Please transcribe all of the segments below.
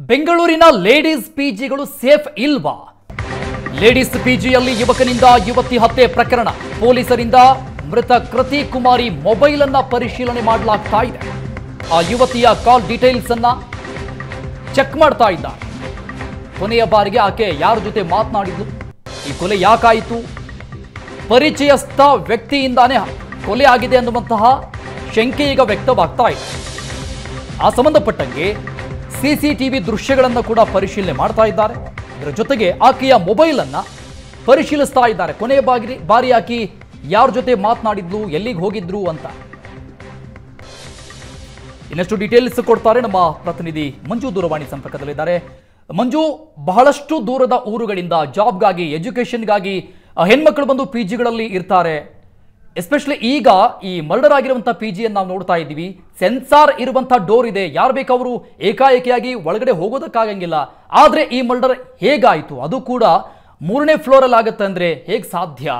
ಬೆಂಗಳೂರಿನ ಲೇಡೀಸ್ ಪಿಜಿಗಳು ಸೇಫ್ ಇಲ್ವಾ? ಲೇಡೀಸ್ ಪಿಜಿಯಲ್ಲಿ ಯುವಕನಿಂದ ಯುವತಿ ಹತ್ಯೆ ಪ್ರಕರಣ. ಪೊಲೀಸರಿಂದ ಮೃತ ಕೃತಿ ಕುಮಾರಿ ಮೊಬೈಲ್ ಅನ್ನು ಪರಿಶೀಲನೆ ಮಾಡಲಾಗ್ತಾ ಇದೆ. ಆ ಯುವತಿಯ ಕಾಲ್ ಡೀಟೇಲ್ಸ್ ಅನ್ನು ಚೆಕ್ ಮಾಡ್ತಾ ಇದ್ದಾರೆ. ಕೊನೆಯ ಬಾರಿಗೆ ಆಕೆ ಯಾರ ಜೊತೆ ಮಾತನಾಡಿದ್ಲು, ಈ ಕೊಲೆ ಯಾಕಾಯಿತು, ಪರಿಚಯಸ್ಥ ವ್ಯಕ್ತಿಯಿಂದಾನೇ ಕೊಲೆ ಆಗಿದೆ ಅನ್ನುವಂತಹ ಶಂಕೆ ಈಗ ವ್ಯಕ್ತವಾಗ್ತಾ ಇದೆ. ಆ ಸಂಬಂಧಪಟ್ಟಂಗೆ ಸಿಸಿಟಿವಿ ದೃಶ್ಯಗಳನ್ನು ಕೂಡ ಪರಿಶೀಲನೆ ಮಾಡ್ತಾ ಇದ್ದಾರೆ. ಇದರ ಜೊತೆಗೆ ಆಕೆಯ ಮೊಬೈಲ್ ಅನ್ನ ಪರಿಶೀಲಿಸ್ತಾ ಇದ್ದಾರೆ. ಕೊನೆಯ ಬಾರಿ ಆಕೆ ಯಾರ ಜೊತೆ ಮಾತನಾಡಿದ್ಲು, ಎಲ್ಲಿಗೆ ಹೋಗಿದ್ರು ಅಂತ ಇನ್ನಷ್ಟು ಡೀಟೇಲ್ಸ್ ಕೊಡ್ತಾರೆ ನಮ್ಮ ಪ್ರತಿನಿಧಿ ಮಂಜು. ದೂರವಾಣಿ ಸಂಪರ್ಕದಲ್ಲಿದ್ದಾರೆ. ಮಂಜು, ಬಹಳಷ್ಟು ದೂರದ ಊರುಗಳಿಂದ ಜಾಬ್ಗಾಗಿ, ಎಜುಕೇಷನ್ಗಾಗಿ ಹೆಣ್ಮಕ್ಳು ಬಂದು ಪಿಜಿಗಳಲ್ಲಿ ಇರ್ತಾರೆ. ಎಸ್ಪೆಷಲಿ ಈಗ ಈ ಮರ್ಡರ್ ಆಗಿರುವಂಥ ಪಿಜಿಯನ್ನು ನಾವು ನೋಡ್ತಾ ಇದ್ದೀವಿ. ಸೆನ್ಸಾರ್ ಇರುವಂಥ ಡೋರ್ ಇದೆ, ಯಾರು ಬೇಕಾದರೂ ಏಕಾಏಕಿಯಾಗಿ ಒಳಗಡೆ ಹೋಗೋದಕ್ಕಾಗಂಗಿಲ್ಲ. ಆದರೆ ಈ ಮರ್ಡರ್ ಹೇಗಾಯಿತು, ಅದು ಕೂಡ 3ನೇ ಫ್ಲೋರಲ್ಲಿ ಆಗುತ್ತೆ ಅಂದ್ರೆ ಹೇಗೆ ಸಾಧ್ಯ?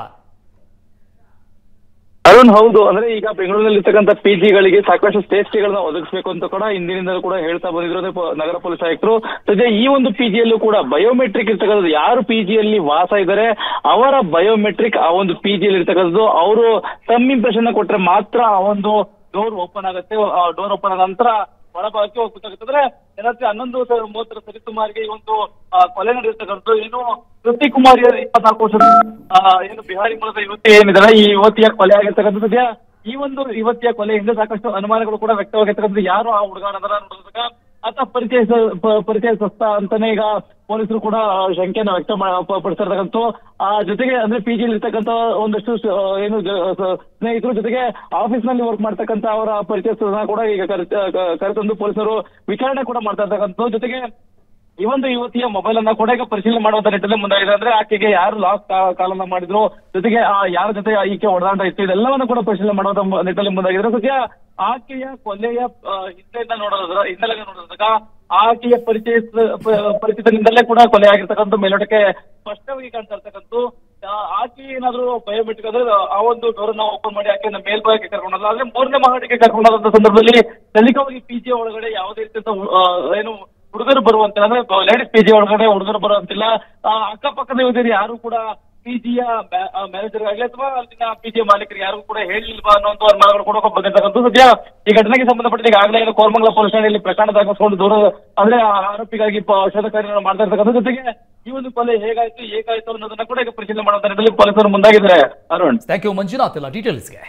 ಅರುಣ್, ಹೌದು. ಅಂದ್ರೆ ಈಗ ಬೆಂಗಳೂರಿನಲ್ಲಿ ಇರ್ತಕ್ಕಂಥ ಪಿಜಿಗಳಿಗೆ ಸಾಕಷ್ಟು ಸೇಫ್ಟಿಗಳನ್ನ ಒದಗಿಸಬೇಕು ಅಂತ ಕೂಡ ಹಿಂದಿನಿಂದಲೂ ಕೂಡ ಹೇಳ್ತಾ ಬಂದಿದ್ರು ನಗರ ಪೊಲೀಸ್ ಆಯುಕ್ತರು. ಸದ್ಯ ಈ ಒಂದು ಪಿಜಿಯಲ್ಲೂ ಕೂಡ ಬಯೋಮೆಟ್ರಿಕ್ ಇರ್ತಕ್ಕಂಥದ್ದು, ಯಾರು ಪಿಜಿಯಲ್ಲಿ ವಾಸ ಇದ್ದಾರೆ ಅವರ ಬಯೋಮೆಟ್ರಿಕ್ ಆ ಒಂದು ಪಿಜಿಯಲ್ಲಿ ಇರ್ತಕ್ಕಂಥದ್ದು. ಅವರು ತಮ್ಮ ಇಂಪ್ರೆಷನ್ ಕೊಟ್ರೆ ಮಾತ್ರ ಆ ಒಂದು ಡೋರ್ ಓಪನ್ ಆಗುತ್ತೆ. ಡೋರ್ ಓಪನ್ ಆದ ನಂತರ ಒಳಭಾಗಕ್ಕೆ ಹೋಗ್ಬೇಕಾಗುತ್ತದೆ. ರಾತ್ರಿ 11:30 ಸರಿಸುಮಾರಿಗೆ ಈ ಒಂದು ಕೊಲೆ ನಡೆದಿರ್ತಕ್ಕಂಥದ್ದು. ಏನು ಕೃತಿ ಕುಮಾರಿ 24 ವರ್ಷದ ಏನು ಬಿಹಾರಿ ಮೂಲದ ಯುವತಿ ಏನಿದ್ದಾರೆ, ಈ ಯುವತಿಯ ಕೊಲೆ ಆಗಿರ್ತಕ್ಕಂಥದ್ದು. ಸದ್ಯ ಈ ಒಂದು ಯುವತಿಯ ಕೊಲೆ ಹಿಂದೆ ಸಾಕಷ್ಟು ಅನುಮಾನಗಳು ಕೂಡ ವ್ಯಕ್ತವಾಗಿರ್ತಕ್ಕಂಥದ್ದು. ಯಾರು ಆ ಹುಡುಗಾಡದರ ನೋಡಿದಾಗ ಅಥವಾ ಪರಿಚಯಸ್ಥ ಅಂತಾನೆ ಈಗ ಪೊಲೀಸರು ಕೂಡ ಶಂಕೆಯನ್ನು ವ್ಯಕ್ತಪಡಿಸಿರ್ತಕ್ಕಂಥ. ಜೊತೆಗೆ ಅಂದ್ರೆ ಪಿಜಿಯಲ್ಲಿ ಇರ್ತಕ್ಕಂಥ ಒಂದಷ್ಟು ಏನು ಸ್ನೇಹಿತರು, ಜೊತೆಗೆ ಆಫೀಸ್ ನಲ್ಲಿ ವರ್ಕ್ ಮಾಡ್ತಕ್ಕಂಥ ಅವರ ಪರಿಚಯಸ್ಥರನ್ನ ಕೂಡ ಈಗ ಕರೆತಂದು ಪೊಲೀಸರು ವಿಚಾರಣೆ ಕೂಡ ಮಾಡ್ತಾ ಇರ್ತಕ್ಕಂಥ. ಜೊತೆಗೆ ಈ ಒಂದು ಯುವತಿಯ ಮೊಬೈಲ್ ಅನ್ನ ಕೂಡ ಈಗ ಪರಿಶೀಲನೆ ಮಾಡುವಂತ ನಿಟ್ಟಿನಲ್ಲಿ ಮುಂದಾಗಿದೆ. ಅಂದ್ರೆ ಆಕೆಗೆ ಯಾರು ಲಾಸ್ಟ್ ಕಾಲನ್ನ ಮಾಡಿದ್ರು, ಜೊತೆಗೆ ಯಾರ ಜೊತೆ ಈಕೆ ಒಡನಾಟ ಇತ್ತು, ಇದೆಲ್ಲವನ್ನು ಕೂಡ ಪರಿಶೀಲನೆ ಮಾಡುವಂತ ನಿಟ್ಟಿನಲ್ಲಿ ಮುಂದಾಗಿದ್ರೆ. ಸದ್ಯ ಆಕೆಯ ಕೊಲೆಯ ಹಿನ್ನೆಲೆ ನೋಡಿದಾಗ ಆಕೆಯ ಪರಿಚಿತನಿಂದಲೇ ಕೂಡ ಕೊಲೆ ಆಗಿರ್ತಕ್ಕಂಥ ಮೇಲ್ನೋಟಕ್ಕೆ ಸ್ಪಷ್ಟವಾಗಿ ಕಾಣ್ತಾ ಇರ್ತಕ್ಕಂಥ. ಆಕೆ ಏನಾದ್ರು ಬಯೋಮೆಟ್ರಿಕ್ ಅಂದ್ರೆ ಆ ಒಂದು ಡೋರ್ ಅನ್ನ ಓಪನ್ ಮಾಡಿ ಆಕೆಯನ್ನ ಮೇಲ್ಭಾಗಕ್ಕೆ ಕರ್ಕೊಂಡಲ್ಲ, ಅಂದ್ರೆ 3ನೇ ಮಹಡಿಗೆ ಕರ್ಕೊಂಡಾದಂತ ಸಂದರ್ಭದಲ್ಲಿ ಸಲಿಕವಾಗಿ ಪಿಜಿ ಒಳಗಡೆ ಯಾವುದೇ ರೀತಿಯ ಏನು ಹುಡುಗರು ಬರುವಂತಿಲ್ಲ, ಅಂದ್ರೆ ಲೇಡೀಸ್ ಪಿಜಿ ಒಳಗಡೆ ಹುಡುಗರು ಬರುವಂತಿಲ್ಲ. ಅಕ್ಕಪಕ್ಕದ ಯುವತಿಯರು ಯಾರು ಕೂಡ ಪಿಜಿಯ ಮ್ಯಾನೇಜರ್ ಆಗಲಿ ಅಥವಾ ಅಲ್ಲಿನ ಪಿಜಿಯ ಮಾಲೀಕರಿಗೆ ಯಾರು ಕೂಡ ಹೇಳಿಲ್ವಾ ಅನ್ನುವಂಥ ಅನುಮಾನಗಳು ಕೂಡ ಬಂದಿರ್ತಕ್ಕಂಥ. ಸದ್ಯ ಈ ಘಟನೆಗೆ ಸಂಬಂಧಪಟ್ಟ ಈಗಾಗಲೇ ಕೋರಮಂಗಲ ಪೊಲೀಸ್ ಠಾಣೆಯಲ್ಲಿ ಪ್ರಕರಣ ದಾಖಲಿಸಿಕೊಂಡು ದೂರ ಅಂದ್ರೆ ಆರೋಪಿಗಾಗಿ ಶೋಧ ಕಾರ್ಯ ಮಾಡ್ತಾ ಇರ್ತಕ್ಕಂಥ. ಜೊತೆಗೆ ಈ ಒಂದು ಕೊಲೆ ಹೇಗಾಯ್ತು, ಏಕಾಯ್ತು ಅನ್ನೋದನ್ನ ಕೂಡ ಈಗ ಪರಿಶೀಲನೆ ಮಾಡುವಂತ ನಿಟ್ಟಿನಲ್ಲಿ ಪೊಲೀಸರು ಮುಂದಾಗಿದ್ದಾರೆ. ಅರುಣ್, ಥ್ಯಾಂಕ್ ಯು ಮಂಜುನಾಥ್ ಎಲ್ಲ ಡೀಟೇಲ್ಸ್ಗೆ.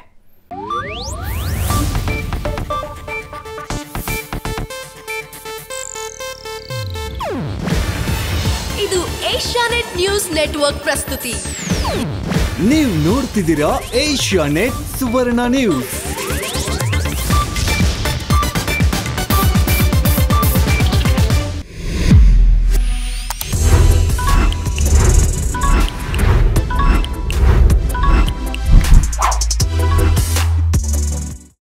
ಇದು ಏಷ್ಯಾನೆಟ್ ನ್ಯೂಸ್ ನೆಟ್ವರ್ಕ್ ಪ್ರಸ್ತುತಿ. ನೀವು ನೋಡ್ತಿದ್ದೀರಾ ಏಷ್ಯಾನೆಟ್ ಸುವರ್ಣ ನ್ಯೂಸ್.